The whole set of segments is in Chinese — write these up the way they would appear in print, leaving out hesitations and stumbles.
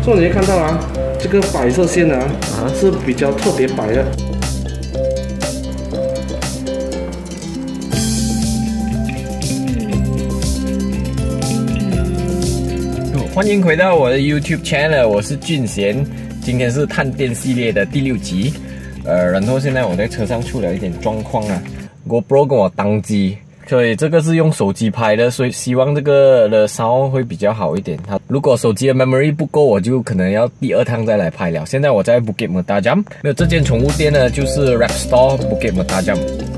所以你会看到啊，这个白色线啊是比较特别白的。 欢迎回到我的 YouTube channel， 我是俊贤，今天是探店系列的第6集。然后现在我在车上出了一点状况啊 ，GoPro 跟我当机。所以这个是用手机拍的，所以希望这个的 sound 会比较好一点。如果手机的 memory 不够，我就可能要第2趟再来拍了。现在我在 Bukit Mertajam， 那这间宠物店呢就是 Rap Store Bukit Mertajam。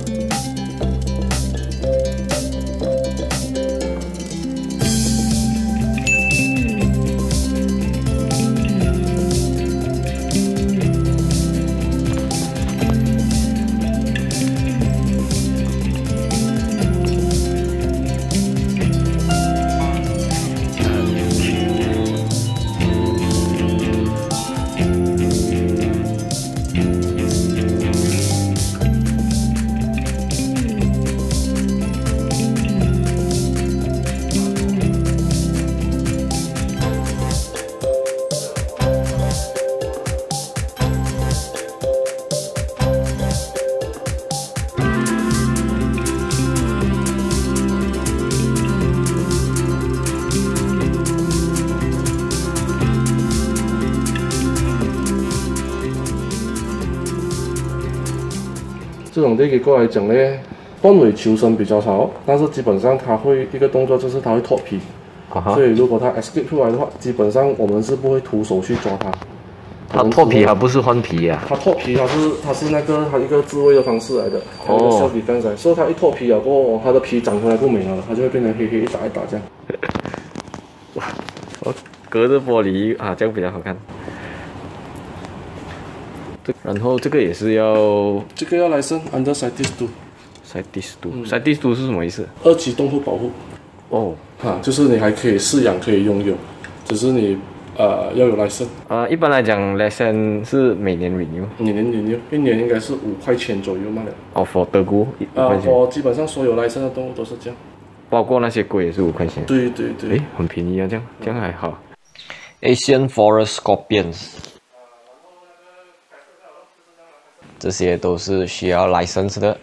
这种对给过来讲呢，断尾求生比较少，但是基本上它会一个动作就是它会脱皮，所以如果它 escape 出来的话，基本上我们是不会徒手去抓它。 它脱皮还不是换皮啊？ 它脱皮它是那个它一个自卫的方式来的，它一个 self defense 来，所以它一脱皮了过后，它的皮长回来不美了，它就会变成黑黑一打一打这样。 哇，我隔着玻璃啊，这样比较好看。然后这个也是要， 这个要来申 under CITES II。 CITES II，CITES II是什么意思 ？2级动物保护。哦，就是你还可以饲养，可以拥有，只是你要有来申。 一般来讲 ，license 是每年 renew。 每年 renew， 一年应该是5块钱左右嘛的。 哦 ，for 德国我基本上所有来申的动物都是这样。 包括那些龟也是5块钱。 对对对。 很便宜啊，这样还好。Asian Forest Scorpions。这些都是需要 license 的。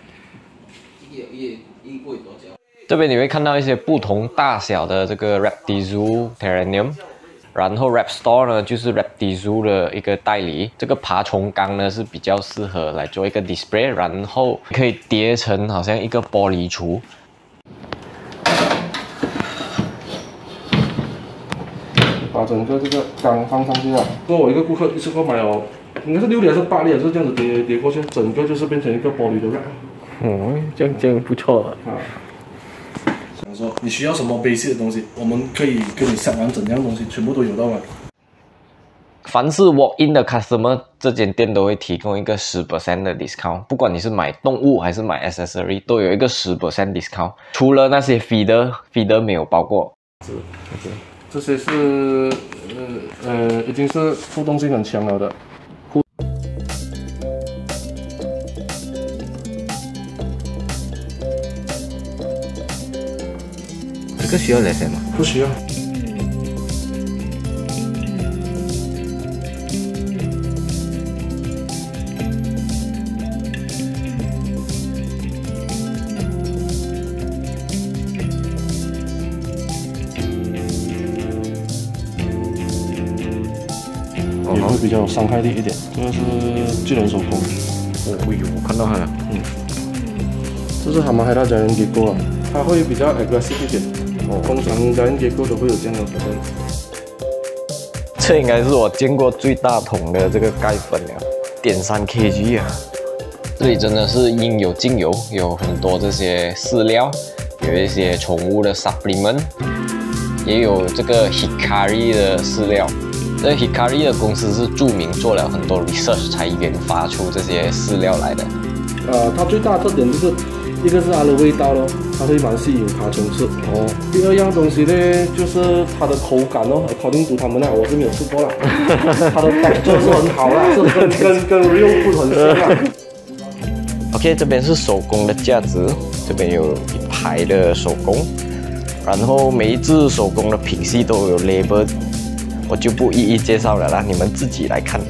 这边你会看到一些不同大小的这个 Raptizoo Terrarium， 然后 Rap Store 呢就是 Raptizoo 的一个代理。这个爬虫缸呢是比较适合来做一个 display， 然后可以叠成好像一个玻璃橱。 把整个这个缸放上去了。跟我一个顾客一次购买了。应该是6粒还是8粒，是这样子叠过去，整个就是变成一个玻璃的 wrap。 这样不错啊。 想说你需要什么 basic 的东西，我们可以给你set完整样东西，全部都有到完。 凡是 walk in 的 customer， 这间店都会提供一个10% 的 discount， 不管你是买动物还是买 accessory， 都有一个10% discount。除了那些 feeder 没有包括。 这些是已经是互动性很强了的。 这个需要 license 吗？ 不需要。也会比较有伤害力一点。这个是巨人手工。 我看到它了。 这是蛤蟆海盗家人给过了，它会比较 aggressive 一点。通常家人给过都会有这样的特征。 这应该是我见过最大桶的这个钙粉了，1.3 kg 啊！这里真的是应有尽有，有很多这些饲料，有一些宠物的 supplement， 也有这个 Hikari 的饲料。这 Hikari 的公司是著名做了很多 research 才研发出这些饲料来的。 它最大的特点就是，一个是它的味道咯，它会蛮吸引爬虫吃。第2样东西呢，就是它的口感哦。according to 他们我是没有吃过啦，它的texture是很好啦，是跟 real food 很像啦。 OK， 这边是手工的架子，这边有一排的手工，然后每一只手工的品系都有 label。 我就不一一介绍了啦，你们自己来看。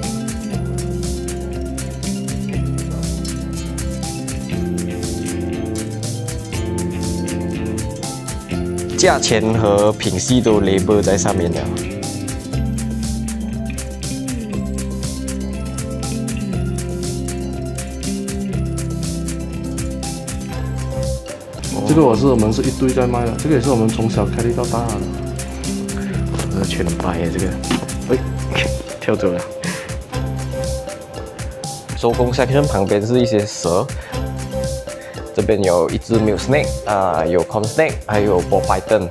价钱和品系都 label 在上面了。 这个我们是一堆在卖的，这个也是我们从小开立到大的。 这个全白耶，这个，喂，跳走了。手工 section 旁边是一些蛇，这边有一只 milk snake 啊，有 corn snake， 还有 ball python。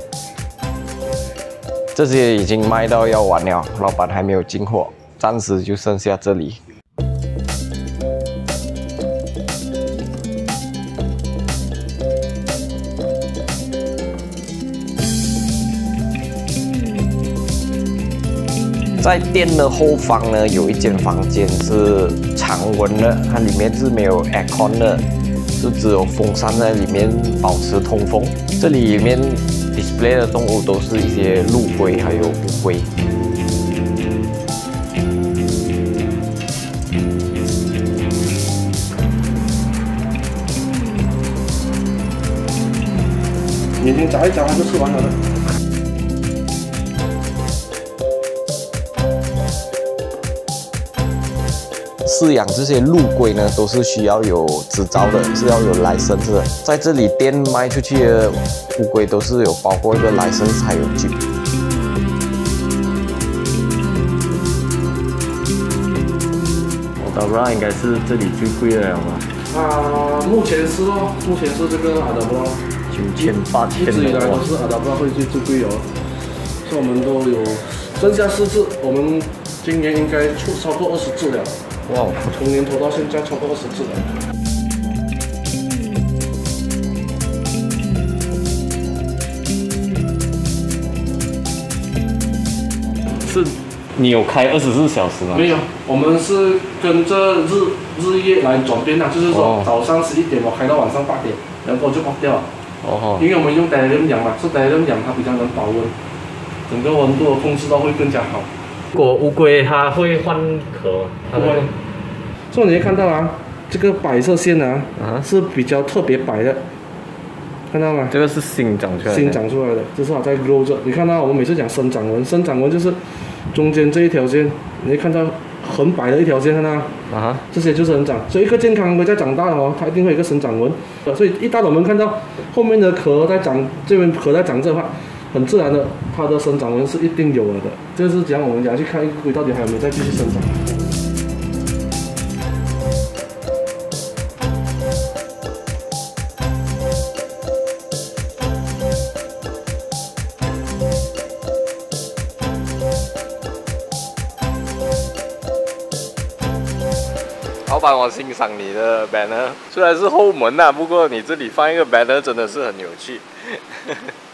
这些已经卖到要完了，老板还没有进货，暂时就剩下这里。在店的后方呢，有一间房间是常温的，它里面是没有 aircon 的，是只有风扇在里面保持通风。这里面 display 的动物都是一些陆龟还有乌龟。 眼睛眨一眨，它就吃完了。 饲养这些陆龟呢，都是需要有执照的，是要有 license 的。在这里店卖出去的乌龟都是有包括一个 license 才有进。我当然应该是这里最贵的了吧？ 目前是哦，目前是这个阿达布拉 9800， 一直以来都是阿达布拉会最贵哦，所以我们都有剩下4只，我们今年应该出超过20只了。 哇， 从年头到现在超过20只了。 是，你有开24小时吗？ 没有，我们是跟着日夜来转变的，就是说早上11点我开到晚上8点，然后就 off 掉了。哦。因为我们用 Delirium 养嘛，是 Delirium 养它比较能保温，整个温度的控制到会更加好。 如果乌龟它会换壳吗？ 不会。所以你会看到啊，这个白色线啊，是比较特别白的，看到吗？ 这个是新长出来的。 新长出来的，这是它在 grow 着。你看到我们每次讲生长纹，生长纹就是中间这一条线，你会看到很白的一条线，看到吗？这些就是生长。所以一个健康龟在长大了哦，它一定会有一个生长纹。所以一旦我们看到后面的壳在长，这边壳在长这的话，很自然的，它的生长纹是一定有了的。这是讲我们讲去看一个龟到底还有没有再继续生长。 老板，我欣赏你的 banner， 虽然是后门啊，不过你这里放一个 banner 真的是很有趣。